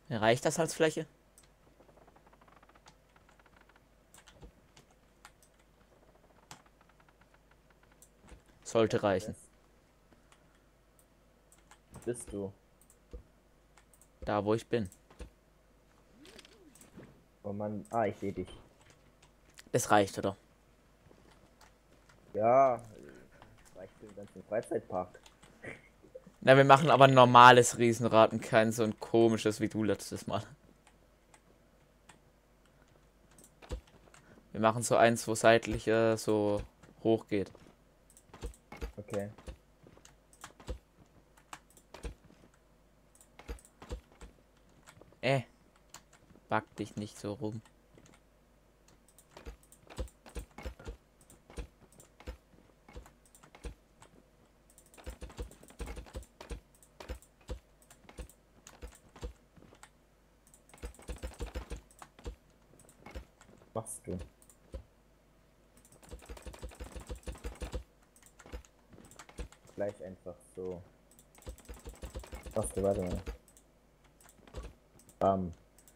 Reicht das als Fläche? Sollte reichen. Bist du? Da, wo ich bin. Oh Mann, ah, ich sehe dich. Das reicht, oder? Ja, reicht für den ganzen Freizeitpark. Na, wir machen aber ein normales Riesenrad und kein so ein komisches wie du letztes Mal. Wir machen so eins, wo seitlich so hoch geht. Okay. Back dich nicht so rum. Machst du. Gleich einfach so. Machst du, warte mal. Bam.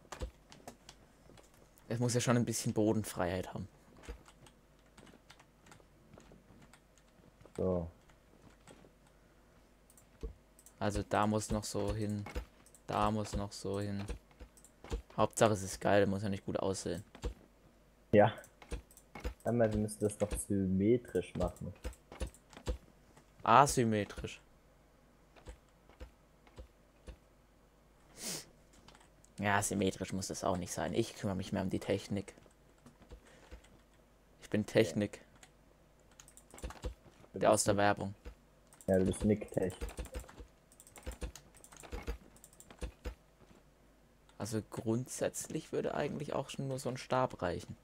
Es muss ja schon ein bisschen Bodenfreiheit haben. So. Also da muss noch so hin. Da muss noch so hin. Hauptsache es ist geil, muss ja nicht gut aussehen. Ja. Einmal, wir müssen das doch symmetrisch machen. Asymmetrisch. Ja, symmetrisch muss das auch nicht sein. Ich kümmere mich mehr um die Technik. Ich bin Technik. Du Der bist aus der Werbung. Ja, du bist Nick-Tech. Also grundsätzlich würde eigentlich auch schon nur so ein Stab reichen.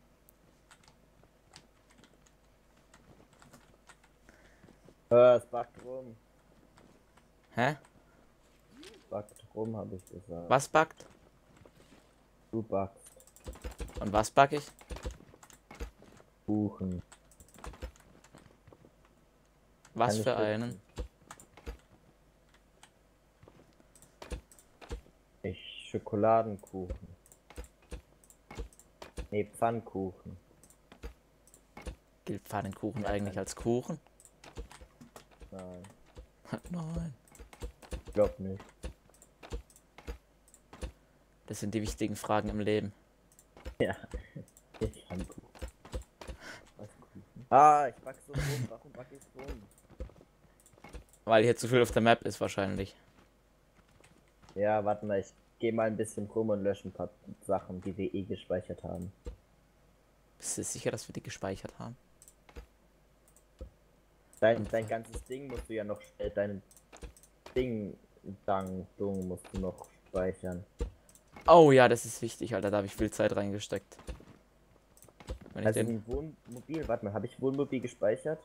Es backt rum. Hä? Backt rum, habe ich gesagt. Was backt? Du backst Und was back ich? Kuchen. Was Kann ich für wissen. einen? Schokoladenkuchen. Nee, Pfannkuchen. Gilt Pfannkuchen Ja, eigentlich als Kuchen? Nein, Nein. ich glaub nicht. Das sind die wichtigen Fragen im Leben. Ja, ich Pfannkuchen. Was Kuchen? Ah, ich back so rum. Warum back ich rum? Weil hier zu viel auf der Map ist wahrscheinlich. Ja, warte mal, ich gehe mal ein bisschen rum und lösche ein paar Sachen, die wir eh gespeichert haben. Bist du sicher, dass wir die gespeichert haben? Dein ganzes Ding musst du ja noch, dein Dung musst du noch speichern. Oh ja, das ist wichtig, Alter. Da habe ich viel Zeit reingesteckt. Wenn ich Also den... ein Wohnmobil, warte mal, habe ich Wohnmobil gespeichert?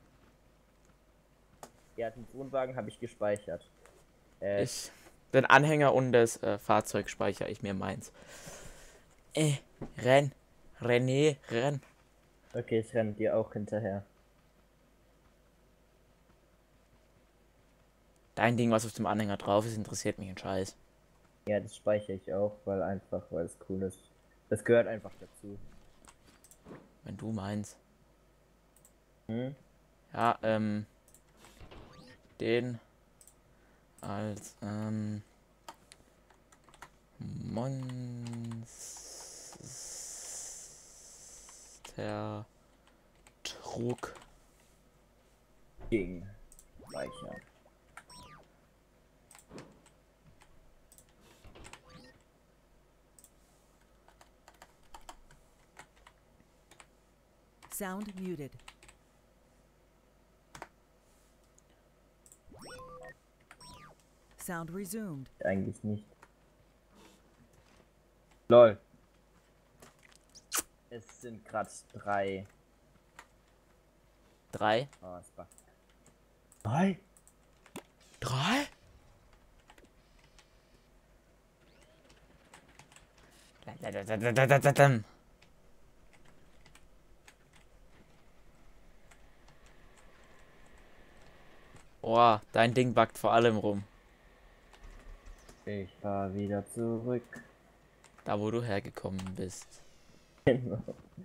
Ja, den Wohnwagen habe ich gespeichert. Den Anhänger und das Fahrzeug speichere ich mir meins. Renn. René, renn. Okay, ich renne dir auch hinterher. Dein Ding, was auf dem Anhänger drauf ist, interessiert mich ein Scheiß. Ja, das speichere ich auch, weil es cool ist. Das gehört einfach dazu. Wenn du meinst. Hm? Ja, den als Monster Trug. Ding. Speichern. Sound muted. Sound resumed. Eigentlich nicht. LOL. Es sind gerade 3. 3. Oh, es backt. 3? 3? Oh, dein Ding backt vor allem rum. Ich fahr wieder zurück. Da, wo du hergekommen bist. Genau.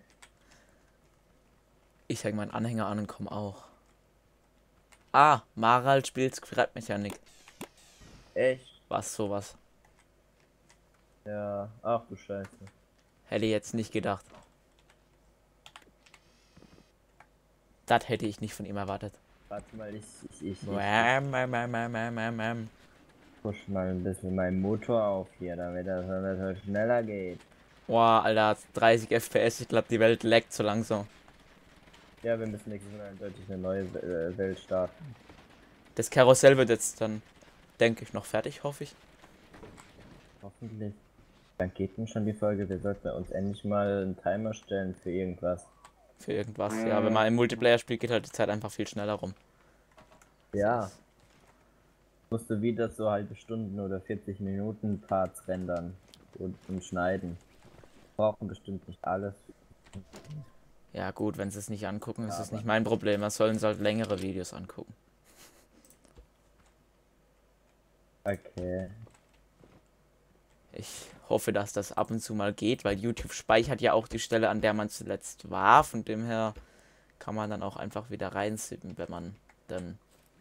Ich sag meinen Anhänger an und komm auch. Ah, Marald spielt Brettmechanik. Echt? Was, sowas. Ja. Ach du Scheiße. Hätte ich jetzt nicht gedacht. Das hätte ich nicht von ihm erwartet. Warte mal, ich push mal ein bisschen meinen Motor auf hier, damit das halt schneller geht. Boah, Alter, 30 FPS. Ich glaube, die Welt laggt so langsam. Ja, wir müssen nächstes Mal eindeutig eine neue Welt starten. Das Karussell wird jetzt dann, denke ich, noch fertig, hoffe ich. Hoffentlich. Dann geht denn schon die Folge. Wir sollten uns endlich mal einen Timer stellen für irgendwas. Für irgendwas. Ja, wenn man im Multiplayer spielt, geht halt die Zeit einfach viel schneller rum. Ja. Musst du wieder so halbe Stunden oder 40 Minuten Parts rendern und schneiden. Brauchen bestimmt nicht alles. Ja gut, wenn sie es nicht angucken, ist es Aber- nicht mein Problem. Man sollen halt längere Videos angucken. Okay. Ich hoffe, dass das ab und zu mal geht, weil YouTube speichert ja auch die Stelle, an der man zuletzt war. Von dem her kann man dann auch einfach wieder reinsippen, wenn man dann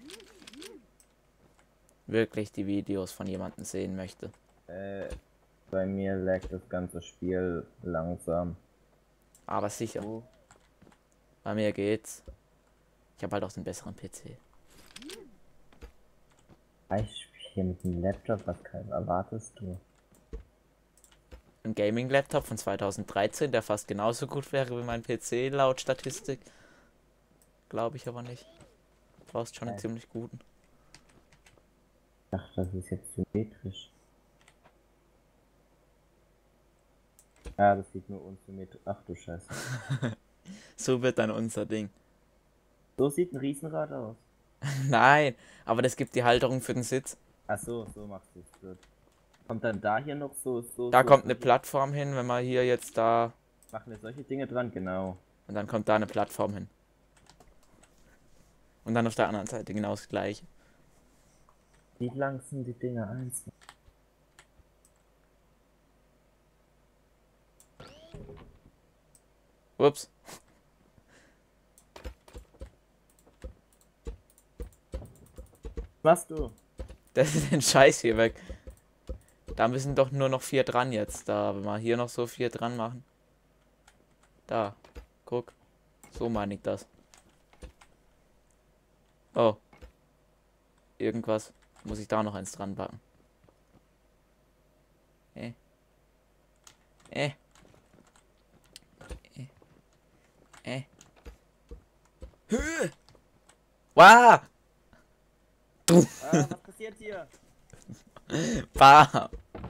wirklich die Videos von jemandem sehen möchte. Bei mir laggt das ganze Spiel langsam. Aber sicher, Oh. bei mir geht's. Ich habe halt auch den besseren PC. Ich spiele hier mit dem Laptop, was erwartest du? Ein Gaming-Laptop von 2013, der fast genauso gut wäre wie mein PC laut Statistik. Glaube ich aber nicht. Du brauchst schon einen ziemlich guten. Ach, das ist jetzt symmetrisch. Ja, das sieht nur unsymmetrisch. Ach du Scheiße. So wird dann unser Ding. So sieht ein Riesenrad aus. Nein, aber das gibt die Halterung für den Sitz. Ach so, so machst du es gut. Kommt dann da hier noch Da kommt eine solche- Plattform hin, wenn man hier jetzt da... Machen wir solche Dinge dran, genau. Und dann kommt da eine Plattform hin. Und dann auf der anderen Seite genau das gleiche. Wie lang sind die Dinge einzeln? Ups. Was du? Das ist den Scheiß hier weg. Da müssen doch nur noch 4 dran jetzt. Da, wenn wir hier noch so 4 dran machen. Da. Guck. So meine ich das. Oh. Irgendwas. Muss ich da noch eins dran backen. Äh. Äh. Höhe! Wow! Was passiert hier? Bah!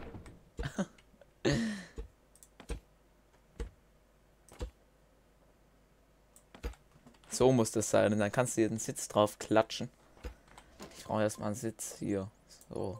So muss das sein. Und dann kannst du hier den Sitz drauf klatschen. Ich brauche erstmal einen Sitz hier. So.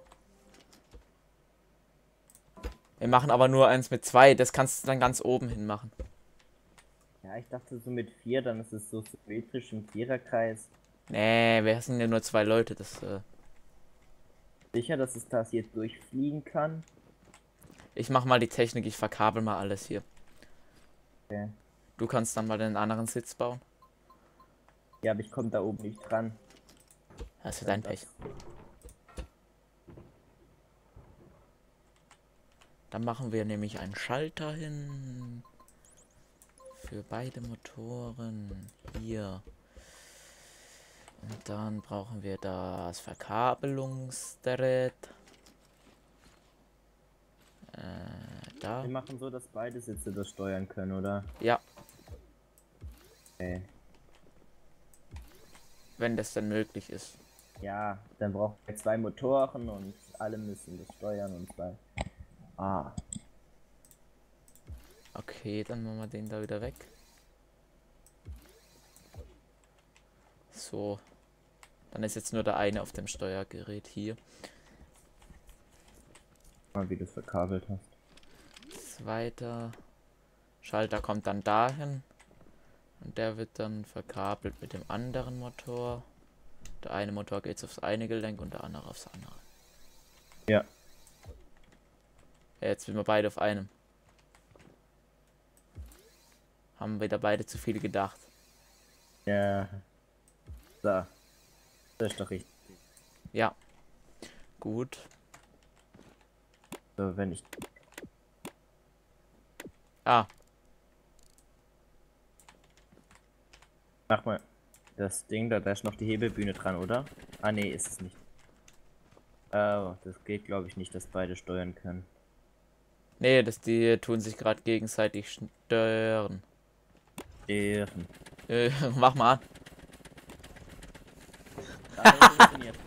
Wir machen aber nur eins mit 2. Das kannst du dann ganz oben hin machen. Ja, ich dachte so mit 4, dann ist es so symmetrisch im Viererkreis. Nee, wir sind ja nur 2 Leute. Das, Sicher, dass es das jetzt durchfliegen kann? ich mach mal die Technik. Ich verkabel mal alles hier. Okay. Du kannst dann mal den anderen Sitz bauen. Ja, aber ich komme da oben nicht dran. Das ist dein Pech. Dann machen wir nämlich einen Schalter hin. Für beide Motoren. Hier. Und dann brauchen wir das Verkabelungsgerät. Da. Wir machen so, dass beide Sitze das steuern können, oder? Ja, Okay. wenn das denn möglich ist. Ja, dann brauchen wir 2 Motoren und alle müssen das steuern und 2. Ah. Okay, dann machen wir den da wieder weg. So. Dann ist jetzt nur der eine auf dem Steuergerät hier. Mal, wie du es verkabelt hast. Zweiter Schalter kommt dann dahin. Und der wird dann verkabelt mit dem anderen Motor. Der eine Motor geht aufs eine Gelenk und der andere aufs andere. Ja. Ja, jetzt sind wir beide auf einem. Haben wieder beide zu viel gedacht. Ja. So. Das ist doch richtig. Ja. Gut. So, wenn ich. Ah, Mach mal das Ding, da ist noch die Hebelbühne dran, oder? Ah, nee, ist es nicht. Oh, das geht, glaube ich, nicht, dass beide steuern können. nee, die tun sich gerade gegenseitig stören. Ehren. Mach mal an. Das hat funktioniert.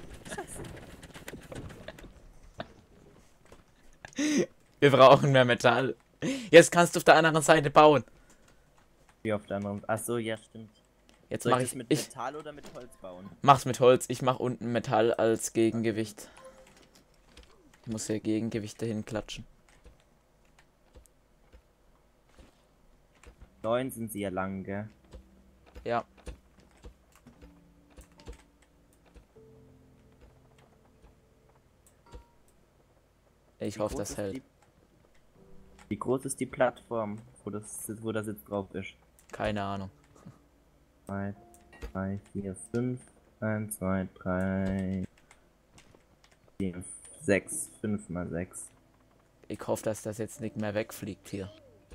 Wir brauchen mehr Metall. Jetzt kannst du auf der anderen Seite bauen. Wie auf der anderen. Ach so, ja, stimmt. Jetzt Soll mache ich das mit Metall oder mit Holz bauen? mach's mit Holz. Ich mach unten Metall als Gegengewicht. Ich muss hier Gegengewicht dahin klatschen. 9 sind sie ja lang, gell? Ja. Ich Wie hoffe, groß das ist hält. Wie groß ist die Plattform, wo der Sitz drauf ist? Keine Ahnung. 2, 3, 4, 5. 1, 2, 3, 4, 6. 5 mal 6. Ich hoffe, dass das jetzt nicht mehr wegfliegt hier.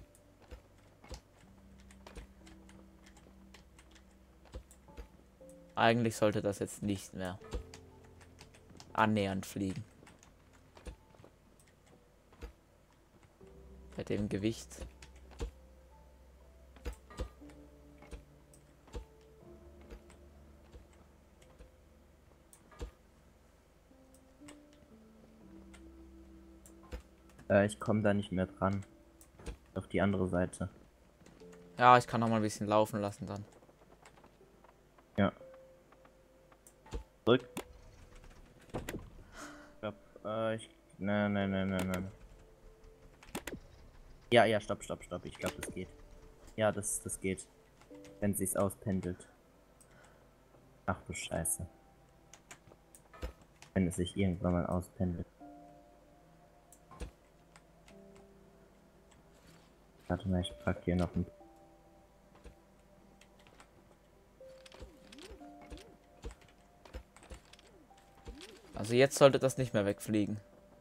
Eigentlich sollte das jetzt nicht mehr annähernd fliegen. Bei dem Gewicht. Ich komme da nicht mehr dran. Auf die andere Seite. Ja, ich kann noch mal ein bisschen laufen lassen dann. Ja. Zurück. Stopp. Nein. Ja, stopp. Ich glaube, das geht. Ja, das geht. Wenn sich's auspendelt. Ach du Scheiße. Wenn es sich irgendwann mal auspendelt. Warte mal, ich pack hier noch ein. Also jetzt sollte das nicht mehr wegfliegen.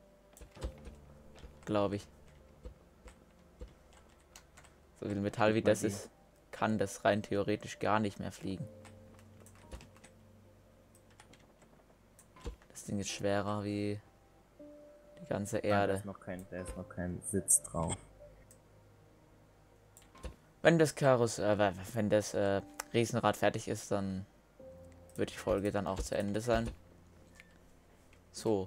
Glaube ich. So viel Metall wie das ist, kann das rein theoretisch gar nicht mehr fliegen. Das Ding ist schwerer wie die ganze Erde. Da ist noch kein Sitz drauf. Wenn das wenn das Riesenrad fertig ist, dann wird die Folge dann auch zu Ende sein. So.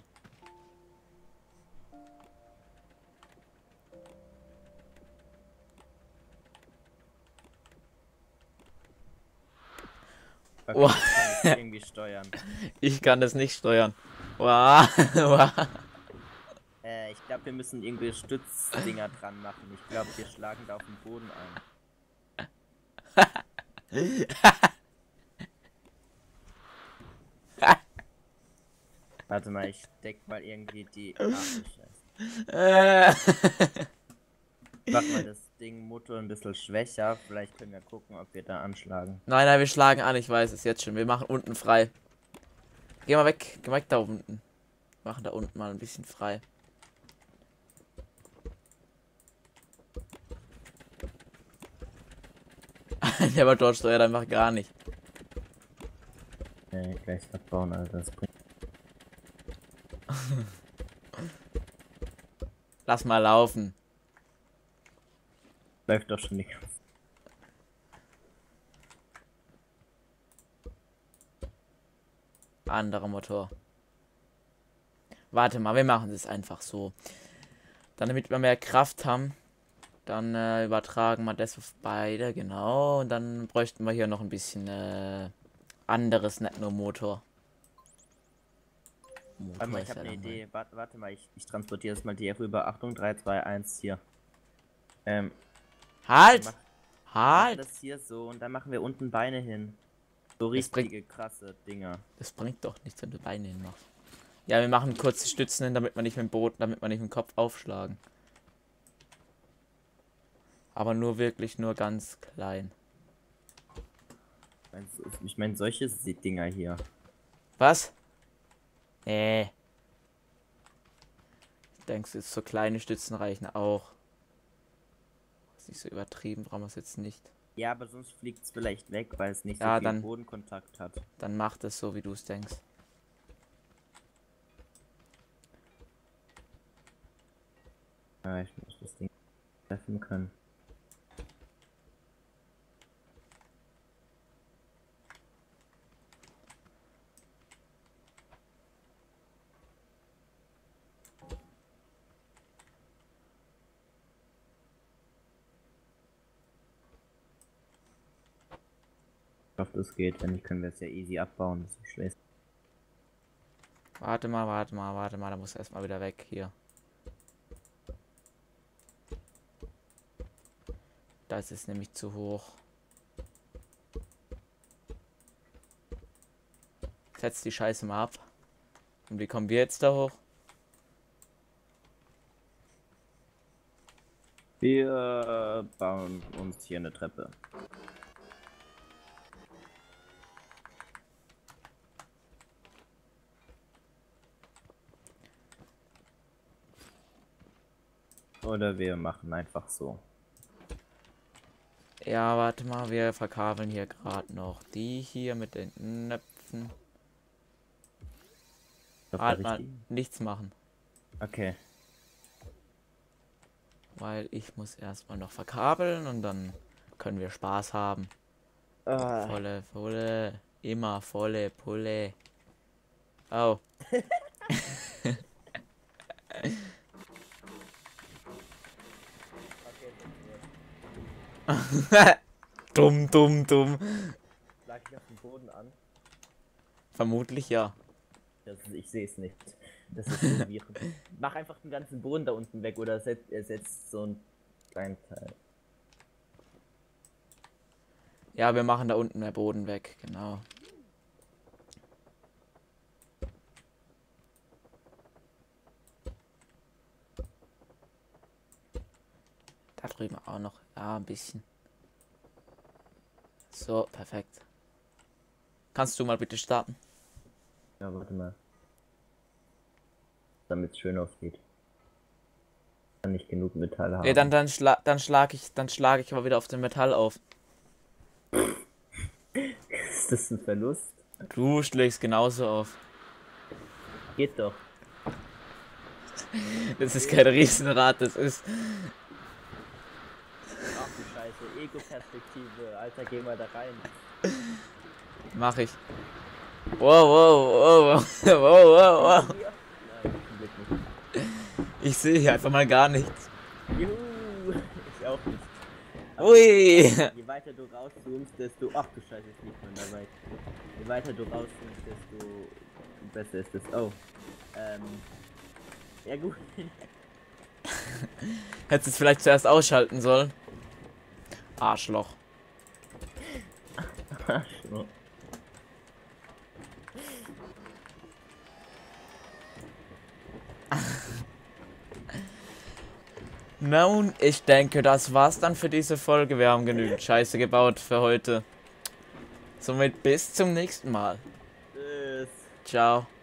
Okay, Oh. das kann ich irgendwie steuern. Ich kann das nicht steuern. Wow. Wow. Ich glaube, wir müssen irgendwie Stützdinger dran machen. Ich glaube, wir schlagen da auf den Boden ein. Warte mal, ich deck mal irgendwie die. Ach du Scheiße. Mach mal das Ding Motor ein bisschen schwächer. Vielleicht können wir gucken, ob wir da anschlagen. Nein, wir schlagen an, ich weiß es jetzt schon. Wir machen unten frei. Geh mal weg da unten. Wir machen da unten mal ein bisschen frei. Der aber dort steuert einfach gar nicht. Gleich abbauen, Alter. Das bringt. Lass mal laufen. Läuft doch schon nicht. Anderer Motor. Warte mal, wir machen es einfach so. Dann, damit wir mehr Kraft haben, dann übertragen wir das auf beide, genau. Und dann bräuchten wir hier noch ein bisschen anderes, nicht nur Motor. Warte mal, ich habe eine Idee. Warte mal, ich transportiere das mal dir rüber. Achtung, 3, 2, 1, hier. Halt! Halt! Das hier so und dann machen wir unten Beine hin. So Das richtige krasse Dinger. Das bringt doch nichts, wenn du Beine hinmachst. Ja, wir machen kurz die Stützen hin, damit wir nicht mit dem Boden, damit wir nicht mit dem Kopf aufschlagen. Aber nur wirklich nur ganz klein. Ich meine, solche Dinger hier. Was? Nee. Denkst du, jetzt so kleine Stützen reichen auch? Ist nicht so übertrieben, brauchen wir es jetzt nicht. Ja, aber sonst fliegt es vielleicht weg, weil es nicht so Ja, viel dann- Bodenkontakt hat. Dann mach das so, wie du es denkst. Ja, ich muss das Ding treffen können. Ich hoffe, das geht. Wenn nicht, können wir es ja easy abbauen. Das ist so schlecht. Warte mal, da muss erstmal wieder weg hier. Das ist nämlich zu hoch. Setz die Scheiße mal ab. Und wie kommen wir jetzt da hoch? Wir bauen uns hier eine Treppe. Oder wir machen einfach so. Ja, warte mal, wir verkabeln hier gerade noch die hier mit den Knöpfen. Warte mal, nichts machen. Okay. Weil ich muss erstmal noch verkabeln und dann können wir Spaß haben. Volle Pulle. Immer volle Pulle. Oh. Dumm. Lag ich auf dem Boden an? Vermutlich ja. Ich sehe es nicht. Das ist verwirrend. Mach einfach den ganzen Boden da unten weg oder ersetzt so einen kleinen Teil. Ja, wir machen da unten den Boden weg, genau. Da drüben auch noch. Ja, ein bisschen. So, perfekt. Kannst du mal bitte starten? Ja, warte mal. Damit es schön aussieht. Kann nicht genug Metall haben. Ja, dann schlag ich aber wieder auf den Metall auf. Ist das ein Verlust? Du schlägst genauso auf. Geht doch. Das ist kein Riesenrad, das ist. Ach du Scheiße, Ego-Perspektive. Alter, geh mal da rein. Mach ich. Wow. Nein, zum Glück nicht. Ich sehe hier einfach mal gar nichts. Juhu, ich auch nicht. Ui. Je weiter du rauszoomst, desto... Ach du Scheiße, jetzt liegt man dabei. Je weiter du rauszoomst, desto besser ist es. Oh. Ja gut. Hättest es vielleicht zuerst ausschalten sollen. Arschloch. Arschloch. Nun, ich denke, das war's dann für diese Folge. Wir haben genügend Scheiße gebaut für heute. Somit bis zum nächsten Mal. Tschüss. Ciao.